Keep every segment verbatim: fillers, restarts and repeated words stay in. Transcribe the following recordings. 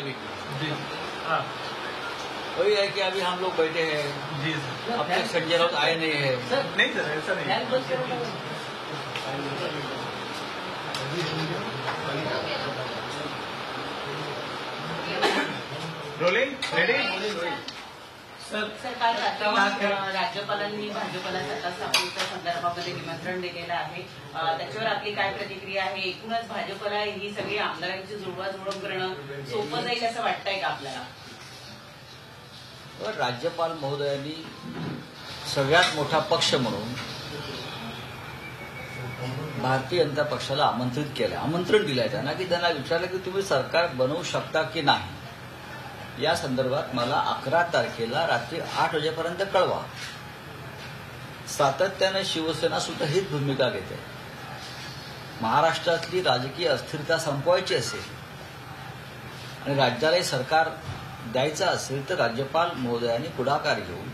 अभी जी हाँ वही है कि अभी हम लोग बैठे हैं जी अब तक संजय राउत आए नहीं है। नहीं सर ऐसा नहीं रोलिंग रेडी सर काल राज्यपालांनी भाजपला सत्ता स्थापनेच्या संदर्भामध्ये निमंत्रण दिलेलं आहे, त्याच्यावर आपली काय प्रतिक्रिया आहे? एकूणच भाजपला ही सगळी आमदारांची जुळवाजुळव करणं सोपं जाईल असं वाटतंय का आपल्याला? राज्यपाल महोदयांनी सगळ्यात मोठा पक्ष म्हणून भारतीय जनता पक्षाला आमंत्रित केलं, आमंत्रण दिलंय त्यांना की त्यांना विचारलं की तुम्ही सरकार बनवू शकता की नाही. या संदर्भात मला अकरा तारखेला रात्री आठ वाजेपर्यंत कळवा. सातत्याने शिवसेना सुद्धा हीच भूमिका घेते. महाराष्ट्रातली राजकीय अस्थिरता संपवायची असेल आणि राज्यालाही सरकार द्यायचं असेल तर राज्यपाल महोदयांनी पुढाकार घेऊन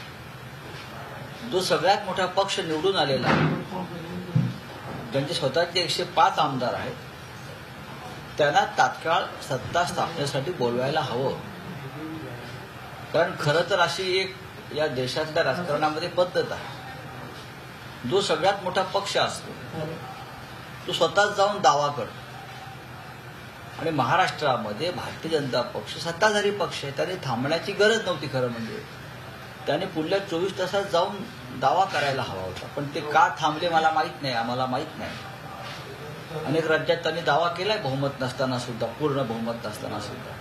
जो सगळ्यात मोठा पक्ष निवडून आलेला आहे, ज्यांचे स्वतःचे एकशे पाच आमदार आहेत, त्यांना तात्काळ सत्ता स्थापनेसाठी बोलवायला हवं. कारण खरं तर अशी एक या देशातल्या राजकारणामध्ये पद्धत आहे, जो सगळ्यात मोठा पक्ष असतो तो स्वतःच जाऊन दावा करतो. आणि महाराष्ट्रामध्ये भारतीय जनता पक्ष सत्ताधारी पक्ष आहे, त्याने थांबण्याची गरज नव्हती. खरं म्हणजे त्याने पुढल्या चोवीस तासात जाऊन दावा करायला हवा होता, पण ते का थांबले मला माहीत नाही, आम्हाला माहीत नाही. अनेक राज्यात त्यांनी दावा केलाय बहुमत नसताना सुद्धा, पूर्ण बहुमत नसताना सुद्धा.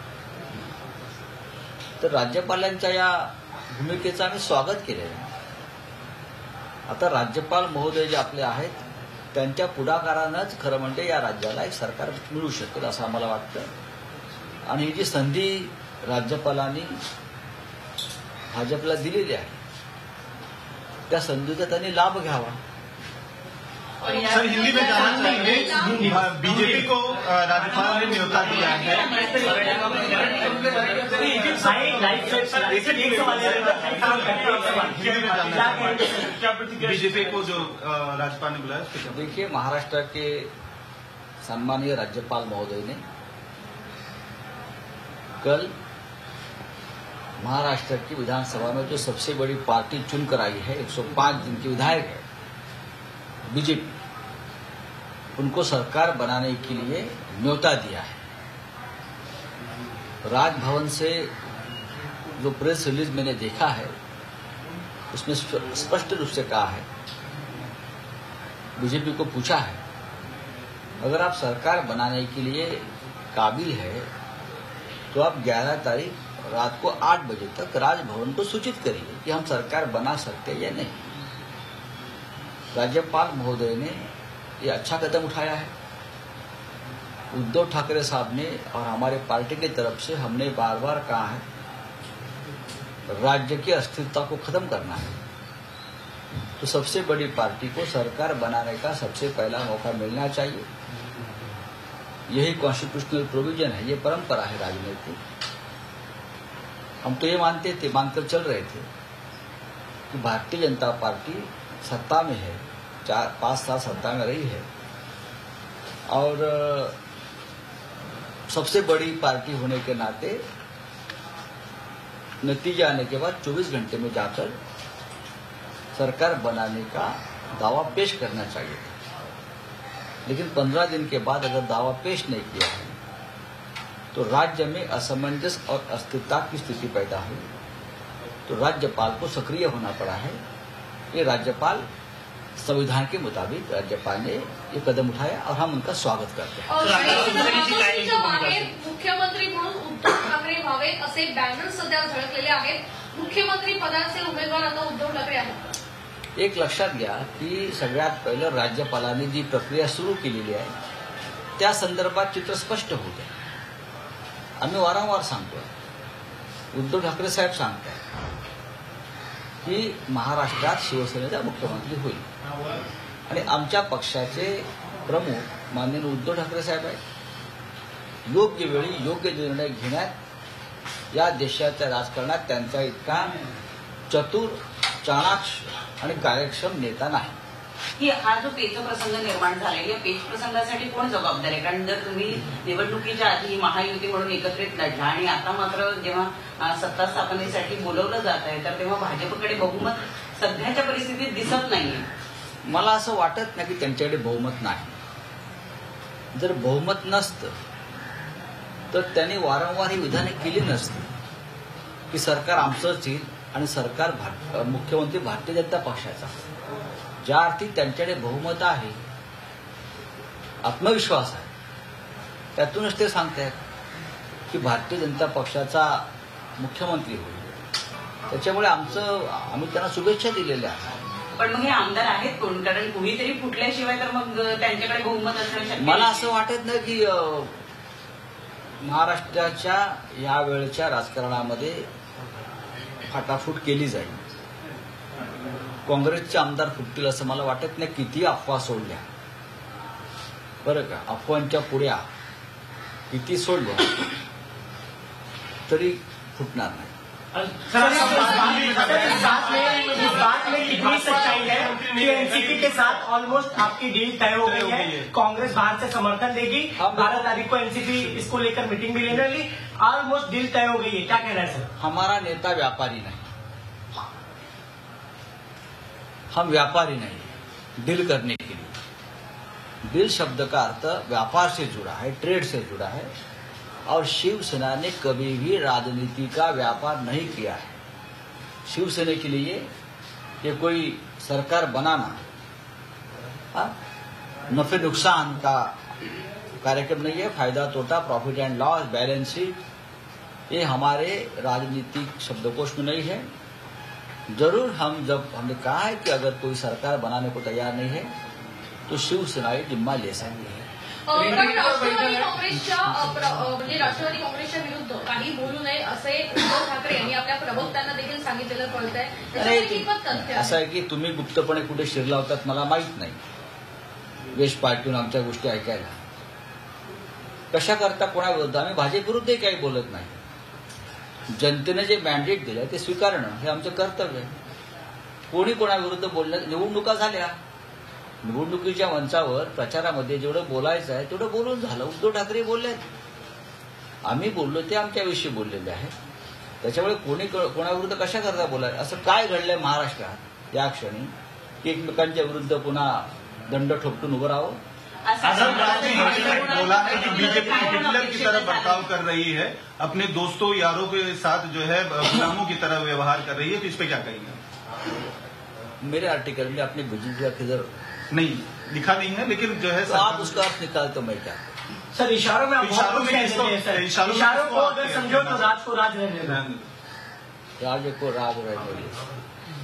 तर राज्यपालांच्या या भूमिकेचं आम्ही स्वागत केलेलं आहे. आता राज्यपाल महोदय जे आपले आहेत त्यांच्या पुढाकारानंच खरं म्हणजे या राज्याला एक सरकार मिळू शकेल असं आम्हाला वाटतं. आणि ही जी संधी राज्यपालांनी भाजपला दिलेली आहे त्या संधीचा त्यांनी लाभ घ्यावा. सर हिंदी में जानना चाहिए, बीजेपी को राज्यपाल ने न्योता दिया है. बीजेपी को जो राज्यपाल ने बुलाया. देखिए, महाराष्ट्र के सम्मानीय राज्यपाल महोदय ने कल महाराष्ट्र की विधानसभा में जो सबसे बड़ी पार्टी चुनकर आई है, एक सौ पांच जिनके विधायक है बीजेपी, उनको सरकार बनाने के लिए न्योता दिया है. राजभवन से जो प्रेस रिलीज मैंने देखा है उसमें स्पष्ट रूप से कहा है, बीजेपी को पूछा है अगर आप सरकार बनाने के लिए काबिल है तो आप ग्यारह तारीख रात को आठ बजे तक राजभवन को सूचित करिए कि हम सरकार बना सकते हैं या नहीं. राज्यपाल महोदय ने ये अच्छा कदम उठाया है. उद्धव ठाकरे साहब ने और हमारे पार्टी की तरफ से हमने बार बार कहा है राज्य की अस्थिरता को खत्म करना है, तो सबसे बड़ी पार्टी को सरकार बनाने का सबसे पहला मौका मिलना चाहिए. यही कॉन्स्टिट्यूशनल प्रोविजन है, ये परंपरा है राजनीति. हम तो ये मानते थे, मानकर चल रहे थे कि भारतीय जनता पार्टी सत्ता में है, चार पांच साल सत्ता में रही है और सबसे बड़ी पार्टी होने के नाते नतीजा आने के बाद चौबीस घंटे में जाकर सरकार बनाने का दावा पेश करना चाहिए था. लेकिन पंद्रह दिन के बाद अगर दावा पेश नहीं किया है तो राज्य में असमंजस और अस्थिरता की स्थिति पैदा हुई, तो राज्यपाल को सक्रिय होना पड़ा है. ये राज्यपाल संविधान के मुताबिक राज्यपाल ने ये कदम उठाया और हम उनका स्वागत करते हैं. मुख्यमंत्री म्हणून उद्धव ठाकरे व्हावे असे बॅनर सध्या झळकलेले आहेत. मुख्यमंत्री पदाचे उमेदवार आता उद्धव ठाकरे आहेत. एक लक्षात घ्या की सगळ्यात पहिलं राज्यपालांनी जी प्रक्रिया सुरू केलेली आहे त्या संदर्भात चित्र स्पष्ट होते. आम्ही वारंवार सांगतोय, उद्धव ठाकरे साहेब सांगतात की महाराष्ट्रात शिवसेनेचा मुख्यमंत्री होईल आणि आमच्या पक्षाचे प्रमुख माननीय उद्धव ठाकरे साहेब आहेत. योग्य वेळी योग्य निर्णय घेण्यात या देशाच्या राजकारणात त्यांचा इतका चतुर, चाणाक्ष आणि कार्यक्षम नेता नाही. की हा जो पेच प्रसंग निर्माण झाला या पेच प्रसंगासाठी कोण जबाबदार आहे? कारण जर तुम्ही निवडणुकीच्या आधी महायुती म्हणून एकत्रित लढला आणि आता मात्र जेव्हा सत्ता स्थापनेसाठी बोलवलं जात आहे तर तेव्हा भाजपकडे बहुमत सध्याच्या परिस्थितीत दिसत नाहीये. मला असं वाटत नाही की त्यांच्याकडे बहुमत नाही. जर बहुमत नसतं तर त्यांनी वारंवार ही विधाने केली नसती की सरकार आमचंच येईल आणि सरकार भार, मुख्यमंत्री भारतीय जनता पक्षाचा. ज्या अर्थी त्यांच्याकडे बहुमत आहे, आत्मविश्वास आहे, त्यातूनच ते सांगतायत की भारतीय जनता पक्षाचा मुख्यमंत्री होईल. त्याच्यामुळे आमचं आम्ही त्यांना शुभेच्छा दिलेल्या आहेत. पण मग हे आमदार आहेत कोण? कारण कुणीतरी फुटल्याशिवाय तर मग त्यांच्याकडे बहुमत असणं शक्य मला असं वाटत नाही की महाराष्ट्राच्या या वेळच्या राजकारणामध्ये फाटाफूट केली जाईल. काँग्रेसचे आमदार फुटतील असं मला वाटत नाही. किती अफवा सोडल्या बरं का, अफवांच्या पुड्या किती सोडल्या तरी फुटणार नाही. सर, इस बात में इस बात में कितनी सच्चाई है कि एनसीपी के साथ ऑलमोस्ट आपकी डील तय हो गई है? कांग्रेस बाहर से समर्थन देगी, बारह तारीख को एनसीपी इसको लेकर मीटिंग भी लेने वाली, ऑलमोस्ट डील तय हो गई है. क्या कहना है सर? हमारा नेता व्यापारी नहीं, हम व्यापारी नहीं डील करने के लिए. डील शब्द का अर्थ व्यापार से जुड़ा है, ट्रेड से जुड़ा है. और शिवसेना ने कभी भी राजनीति का व्यापार नहीं किया है. शिवसेना के लिए ये कोई सरकार बनाना हा? नफे नुकसान का कार्यक्रम नहीं है. फायदा तोटा, profit and loss, balance sheet ये हमारे राजनीतिक शब्दकोश में नहीं है. जरूर हम जब हमने कहा है कि अगर कोई सरकार बनाने को तैयार नहीं है तो शिवसेना ये जिम्मा ले सकती है. पण राष्ट्रवादी काँग्रेसच्या म्हणजे राष्ट्रवादी काँग्रेसच्या विरुद्ध काही बोलू नये असे उद्धव ठाकरे यांनी आपल्या प्रवक्त्यांना देखील सांगितलेलं कळतंय. त्याच्यामध्ये कितपत तथ्य असं आहे की तुम्ही गुप्तपणे कुठे शिरला होतात मला माहित नाही. वेश पार्टीहून आमच्या गोष्टी ऐकायला कशा करता कोणाविरुद्ध? आम्ही भाजपविरुद्धही काही बोलत नाही. जनतेने जे मॅन्डेट दिलं ते स्वीकारणं हे आमचं कर्तव्य आहे. कोणी कोणाविरुद्ध बोलण्यात निवडणुका झाल्या. निवडणुकीच्या मंचावर प्रचारामध्ये जेवढं बोलायचं आहे तेवढं बोलून झालं. उद्धव ठाकरे बोलले, आम्ही बोललो ते आमच्याविषयी बोललेले आहेत. त्याच्यामुळे कोणी कोणाविरुद्ध कशा करता बोलाय? असं काय घडलंय महाराष्ट्रात या क्षणी की एकमेकांच्या विरुद्ध पुन्हा दंड ठोकून उभं राहावं? बोला है कि बीजेपी हिटलर की तरह बर्ताव कर रही है, अपने दोस्तों यारों के साथ जो है गुलामों की तरह व्यवहार कर रही है. तो इस पे क्या कहेंगे? मेरे आर्टिकल में अपने बीजेपी का किधर नहीं लिखा नहीं है, लेकिन जो है तो आप उसका अर्थ निकालते हो मैं क्या? सर इशारों में आप बहुत इशारों कुछ में कह इसको- देते हैं सर. इशारों में इशारों इसको को आप अगर कह समझो देते तो हैं. राज को राज रहने दो. राज को राज रहने दो.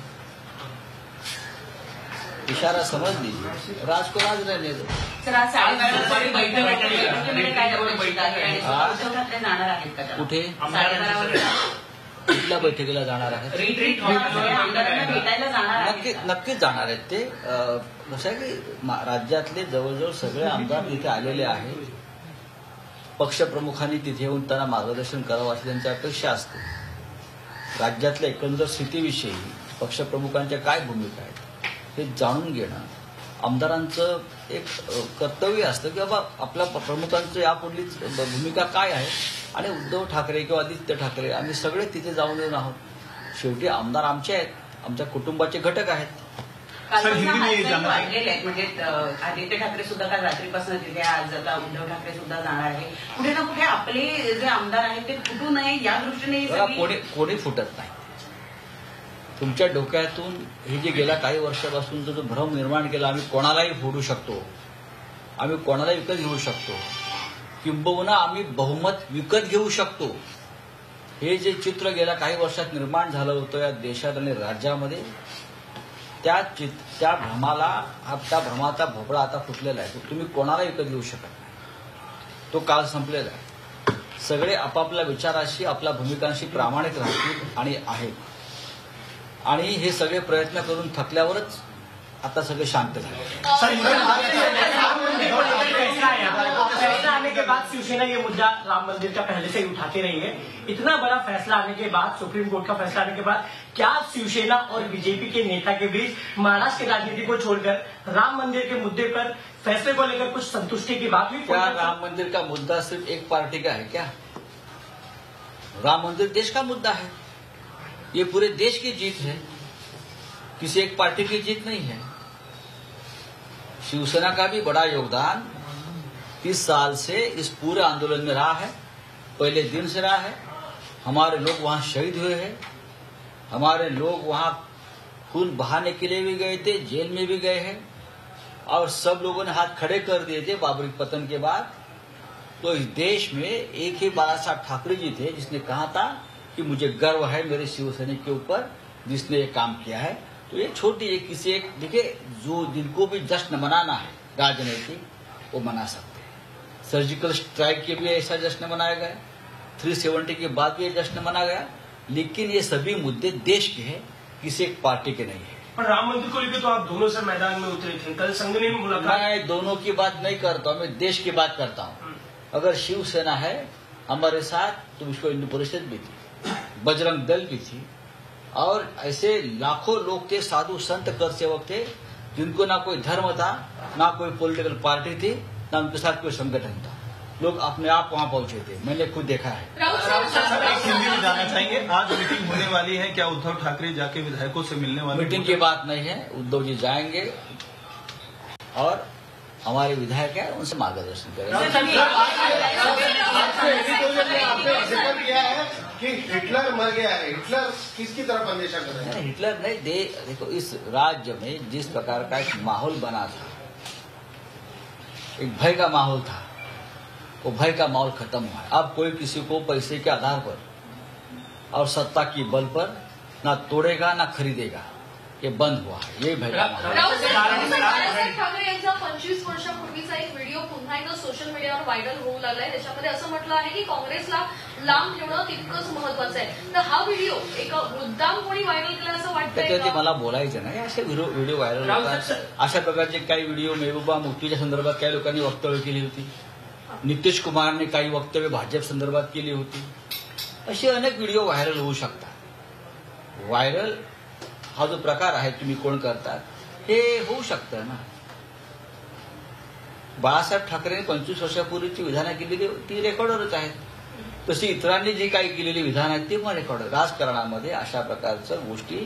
इशारा समझ लीजिए, राज को राज रहने दो. सर आज साडेबारा वाजता बैठक बैठकीमध्ये काय बैठक आहे आणि उद्धव ठाकरे जाणार आहेत का त्याला? कुठे साडेबारा वाजता कुठल्या बैठकीला जाणार आहेत? रिट्रीट आमदारांना भेटायला जाणार नक्की आहेत. नक्कीच जाणार आहेत ते. अं, कसं आहे की मा- राज्यातले जवळजवळ सगळे आमदार तिथे आलेले आहेत. पक्षप्रमुखांनी तिथे येऊन त्यांना मार्गदर्शन करावं अशी त्यांची अपेक्षा असते. राज्यातल्या एकंदर स्थितीविषयी पक्षप्रमुखांच्या काय भूमिका आहेत हे जाणून घेणं आमदारांचं एक अ, कर्तव्य असतं की बाबा आपल्या प्रमुखांचं यापुढली भूमिका काय आहे. आणि उद्धव ठाकरे किंवा आदित्य ठाकरे आम्ही सगळे तिथे जाऊन येऊन आहोत. शेवटी आमदार आमचे आहेत, आमच्या कुटुंबाचे घटक आहेत. सर, हिंदी में ये जानना है. वाढलेले आहेत म्हणजे अं, आदित्य ठाकरे सुद्धा काल रात्रीपासून तिथे आज आता उद्धव ठाकरे सुद्धा जाणार आहे. कुठे ना कुठे आपले जे आमदार आहेत ते फुटू नये या दृष्टीने ही बघा सगळी- कोणी कोणी फुटत नाही. तुमच्या डोक्यातून हे जे गेल्या काही वर्षापासून जो भ्रम निर्माण केला आम्ही कोणालाही फोडू शकतो, आम्ही कोणालाही विकत घेऊ शकतो, किंबहुना आम्ही बहुमत विकत घेऊ शकतो, हे जे चित्र गेल्या काही वर्षात निर्माण झालं होतं या देशात आणि राज्यामध्ये, त्या चित त्या भ्रमाला त्या भ्रमाचा भोपळा आता फुटलेला आहे. तुम्ही कोणाला विकत घेऊ शकत नाही. तो काळ संपलेला आहे. सगळे आपापल्या विचाराशी आपल्या भूमिकांशी प्रामाणिक राहतील आणि आहेत. आणि हे सगळे प्रयत्न करून थकल्यावरच आता सगळे शांत झाले. सर, फैसला है आपका फैसला आने के के बाद शिवसेना ये मुद्दा राम मंदिर का पहले से ही उठाती रही है। इतना बड़ा फैसला आने के बाद, सुप्रीम कोर्ट का फैसला आने के बाद, क्या शिवसेना और बीजेपी के नेता के बीच महाराष्ट्र की राजनीति को छोड़कर राम मंदिर के मुद्दे पर फैसले को लेकर कुछ संतुष्टि की बात हुई? क्या राम मंदिर का मुद्दा सिर्फ एक पार्टी का है क्या? राम मंदिर देश का मुद्दा है, ये पूरे देश की जीत है, किसी एक पार्टी की जीत नहीं है। शिवसेना का भी बड़ा योगदान तीस साल से इस पूरे आंदोलन में रहा है, पहले दिन से रहा है। हमारे लोग वहां शहीद हुए हैं, हमारे लोग वहां खून बहाने के लिए भी गए थे, जेल में भी गए हैं, और सब लोगों ने हाथ खड़े कर दिए थे बाबरी पतन के बाद। तो इस देश में एक ही बाला साहब ठाकरे जी थे जिसने कहा था कि मुझे गर्व है मेरे शिवसेना के ऊपर जिसने ये काम किया है। तो ये छोटी एक किसी एक देखिए, जो जिनको भी जश्न मनाना है राजनीतिक, वो मना सकते हैं। सर्जिकल स्ट्राइक के भी ऐसा जश्न मनाया गया, तीन सौ सत्तर के बाद भी ये जश्न मनाया गया, लेकिन ये सभी मुद्दे देश के हैं, किसी एक पार्टी के नहीं है। पर राम मंदिर को लेकर तो आप दोनों से मैदान में उतरे थे, कल संघ ने मुलाकात। मैं दोनों की बात नहीं करता हूँ, मैं देश की बात करता हूँ। अगर शिवसेना है हमारे साथ, तो विश्व हिंदू परिषद भी थी, बजरंग दल भी थी, और ऐसे लाखों लोग थे, साधु संत कर सेवक थे, जिनको ना कोई धर्म था, ना कोई पॉलिटिकल पार्टी थी, ना उनके साथ कोई संगठन था। लोग अपने आप वहां पहुंचे थे, मैंने खुद देखा है। एक हिंदी में जाना चाहेंगे, आज मीटिंग होने वाली है, क्या उद्धव ठाकरे जाके विधायकों से मिलने वाले? मीटिंग की बात नहीं है, उद्धव जी जाएंगे और हमारे विधायक है, उनसे मार्गदर्शन करेंगे। आपने जिक्र किया है कि हिटलर मर गया है, हिटलर किसकी तरफ अंदेशा कर रहे हैं? हिटलर नहीं दे, देखो इस राज्य में जिस प्रकार का एक माहौल बना था, एक भय का माहौल था, वो भय का माहौल खत्म हुआ है। अब कोई किसी को पैसे के आधार पर और सत्ता की बल पर ना तोड़ेगा ना खरीदेगा, हे बंद हुआ आहे, हे भय का माहौल। बाळासाहेब ठाकरे यांचा पंचवीस वर्षापूर्वीचा एक व्हिडिओ पुन्हा एकदा सोशल मीडियावर व्हायरल होऊ लागलाय। त्याच्यामध्ये असं म्हटलं आहे की काँग्रेसला लांब ठेवणं तितकंच महत्वाचं आहे। तर हा व्हिडिओ एक मुद्दाम कोणी व्हायरल केला असं वाटतंय त्याच्यावरती का? मला बोलायचं नाही, असे व्हिडिओ व्हायरल होतात। अशा प्रकारचे काही व्हिडिओ मेहबूबा मुफ्तीच्या संदर्भात काही लोकांनी वक्तव्य केली होती, नितीश कुमारने काही वक्तव्य भाजप संदर्भात केली होती। असे अनेक व्हिडिओ व्हायरल होऊ शकतात। व्हायरल हा जो प्रकार आहे तुम्ही कोण करतात, हे होऊ शकतं ना। बाळासाहेब ठाकरेंनी पंचवीस वर्षापूर्वीची विधानं केलेली ती रेकॉर्डरच आहेत, तशी इतरांनी जी काही केलेली विधानं आहेत ती पण रेकॉर्डर। राजकारणामध्ये अशा प्रकारच्या गोष्टी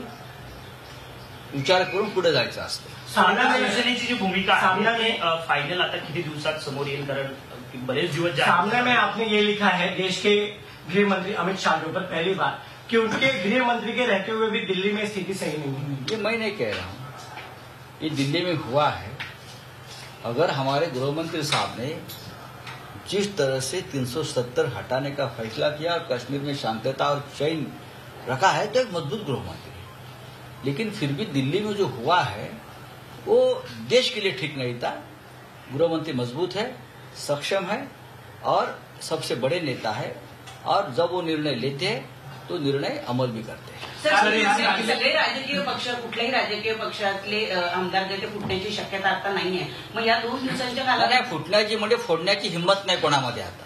विचार करून पुढे जायचं असतं। शिवसेनेची जी भूमिका आहे फायनल आता किती दिवसात समोर येईल, कारण बरेच दिवस सामने में आपने ये लिखा है देश के गृह मंत्री अमित शाह के ऊपर पहली बार कि उनके गृह मंत्री के रहते हुए भी दिल्ली में स्थिति सही नहीं है। ये मैं नहीं कह रहा हूं, ये दिल्ली में हुआ है। अगर हमारे गृहमंत्री साहब ने जिस तरह से तीन सौ सत्तर हटाने का फैसला किया और कश्मीर में शांतता और चैन रखा है, तो एक मजबूत गृहमंत्री। लेकिन फिर भी दिल्ली में जो हुआ है वो देश के लिए ठीक नहीं था। गृहमंत्री मजबूत है, सक्षम है और सबसे बड़े नेता है, और जब वो निर्णय लेते हैं तो निर्णय अमल भी करते हैं। सर, सगळे राजकीय पक्ष, कुठल्याही राजकीय पक्षातले आमदार जे ते फुटण्याची शक्यता आता नाहीये, मग या दोन दिवसांच्या नाही, कालावधीत फुटण्याची म्हणजे फोडण्याची हिंमत नाही कोणामध्ये आता।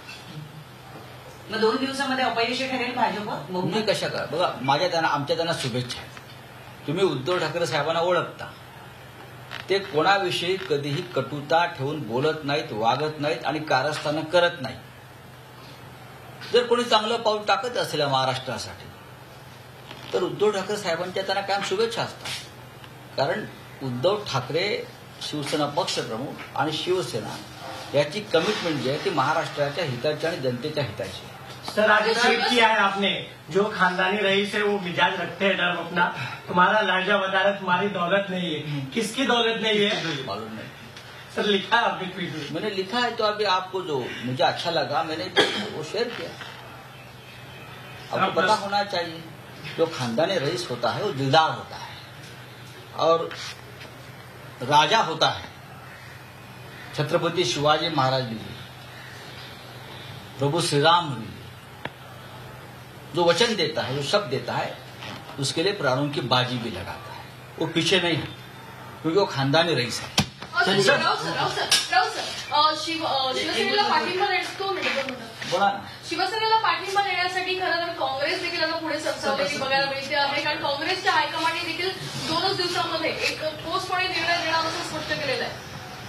मग दोन दिवसामध्ये अपयशी ठरेल भाजप? तुम्ही कशा करा बघा, माझ्या त्यांना आमच्या त्यांना शुभेच्छा आहेत। तुम्ही उद्धव ठाकरे साहेबांना ओळखता, ते कोणाविषयी कधीही कटुता ठेवून बोलत नाहीत, वागत नाहीत आणि कारस्थानं करत नाहीत। जर कोणी चांगलं पाऊल टाकत असेल महाराष्ट्रासाठी, तर उद्धव ठाकरे साहेबांच्या त्यांना कायम शुभेच्छा असतात। कारण उद्धव ठाकरे शिवसेना पक्षप्रमुख आणि शिवसेना याची कमिटमेंट जी आहे ती महाराष्ट्राच्या हिताची आणि जनतेच्या हिताची आहे। सर, आज ट्वीट किया है आपने, जो खानदानी रईस है वो मिजाज रखते हैं डर अपना, तुम्हारा लहजा बता रहा तुम्हारी दौलत नहीं है। किसकी दौलत नहीं है मालूम नहीं सर, लिखा है आपने ट्वीट में। मैंने लिखा है तो अभी आपको जो मुझे अच्छा लगा मैंने वो शेयर किया। आपको पता होना चाहिए, जो खानदानी रईस होता है वो दिलदार होता है और राजा होता है। छत्रपति शिवाजी महाराज लीजिए, प्रभु श्री राम लीजिए, जो वचन देता है, जो शब्द देता है, उसके लिए प्राणों की बाजी भी लगाता है। वो पीछे नहीं है, क्योंकि वो खानदानी रईस है। Rao sir, Rao sir, Rao sir, Shiv शिवसेनेला पाठिंबा देतो बोला ना. शिवसेनेला पाठिंबा देण्यासाठी खरं तर काँग्रेस देखील आता पुढे सरसावलेली बघायला मिळते आहे, कारण काँग्रेसच्या हायकमांडने देखील दोनच दिवसांमध्ये एक ठोसपणे निर्णय देणार असं स्पष्ट केलेलं आहे.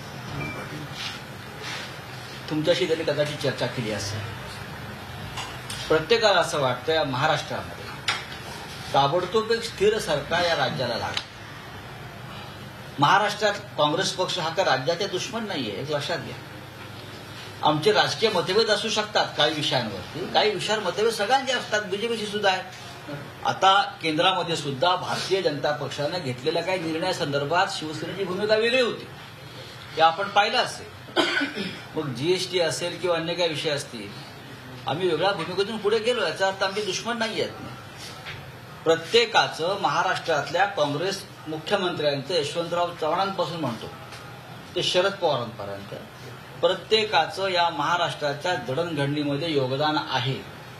तुमच्याशी त्यांनी कदाचित चर्चा केली असेल. प्रत्येकाला असं वाटतं या महाराष्ट्रामध्ये ताबडतोब एक स्थिर सरकार या राज्याला लागतं. महाराष्ट्रात काँग्रेस पक्ष हा का राज्याचे दुश्मन नाहीये, एक लक्षात घ्या. आमचे राजकीय मतभेद असू शकतात काही विषयांवरती, काही विषयांवर मतभेद सगळ्यांचे असतात, बीजेपीशी सुद्धा आहेत. आता केंद्रामध्ये सुद्धा भारतीय जनता पक्षाने घेतलेल्या काही निर्णयासंदर्भात शिवसेनेची भूमिका वेगळी होती, हे आपण पाहिलं असेल. मग जीएसटी असेल किंवा अन्य काही विषय असतील, आम्ही वेगळ्या भूमिकेतून पुढे गेलो, याचा अर्थ आमचे दुश्मन नाही आहेत. प्रत्येकाचं महाराष्ट्रातल्या काँग्रेस मुख्यमंत्र्यांचं यशवंतराव चव्हाणांपासून म्हणतो ते शरद पवारांपर्यंत प्रत्येकाचं या महाराष्ट्राच्या जडणघडणीमध्ये योगदान आहे.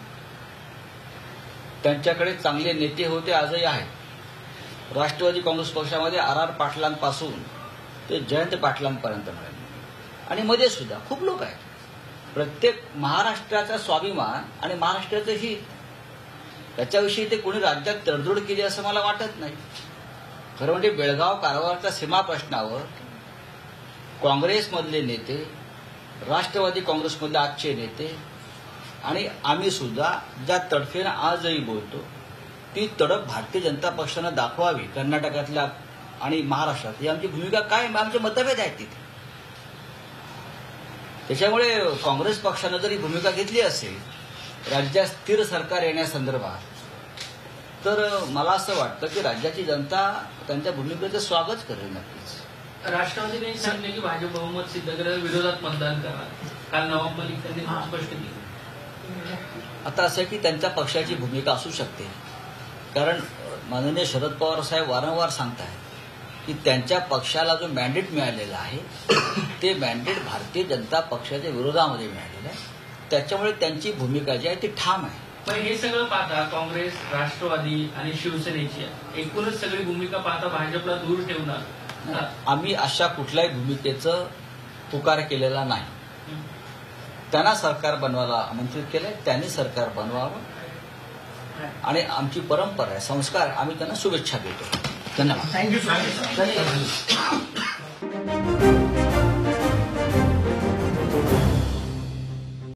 त्यांच्याकडे चांगले नेते होते, आजही आहेत. राष्ट्रवादी काँग्रेस पक्षामध्ये आर आर पाटलांपासून ते जयंत पाटलांपर्यंत मिळाले, आणि मध्ये सुद्धा खूप लोक आहेत. प्रत्येक महाराष्ट्राचा स्वाभिमान आणि महाराष्ट्राचं हित, त्याच्याविषयी ते कोणी राज्यात तडजोड केली असं मला वाटत नाही. खरं म्हणजे बेळगाव कारवारच्या सीमा प्रश्नावर काँग्रेसमधले नेते, राष्ट्रवादी काँग्रेसमधले आजचे नेते आणि आम्ही सुद्धा ज्या तडफेनं आजही बोलतो, ती तडफ भारतीय जनता पक्षानं दाखवावी कर्नाटकातल्या आणि महाराष्ट्रात. ही आमची भूमिका काय, आमचे मतभेद आहेत तिथे. त्याच्यामुळे काँग्रेस पक्षानं जरी भूमिका घेतली असेल राज्यात स्थिर सरकार येण्यासंदर्भात, तर मला असं वाटतं की राज्याची जनता त्यांच्या भूमिकेचं स्वागत करेल नक्कीच. राष्ट्रवादीने सांगितले की भाजप बहुमत सिद्ध करायला विरोधात मतदान करणार. काल नवाब मलिक त्यांनी स्पष्ट केलं. आता असं की त्यांच्या पक्षाची भूमिका असू शकते, कारण माननीय शरद पवार साहेब वारंवार सांगतायत की त्यांच्या पक्षाला जो मॅन्डेट मिळालेला आहे ते मॅन्डेट भारतीय जनता पक्षाच्या विरोधामध्ये मिळालेलं आहे. त्याच्यामुळे त्यांची भूमिका जी आहे ती ठाम आहे. पण हे सगळं पाहता काँग्रेस, राष्ट्रवादी आणि शिवसेनेची एकूणच सगळी भूमिका पाहता भाजपला दूर ठेवणार. आम्ही अशा कुठल्याही भूमिकेचं पुकार केलेला नाही. त्यांना सरकार बनवायला आमंत्रित केलंय, त्यांनी सरकार बनवावं आणि आमची परंपरा आहे, संस्कार, आम्ही त्यांना शुभेच्छा देतो. धन्यवाद. थँक्यू. धन्यवाद.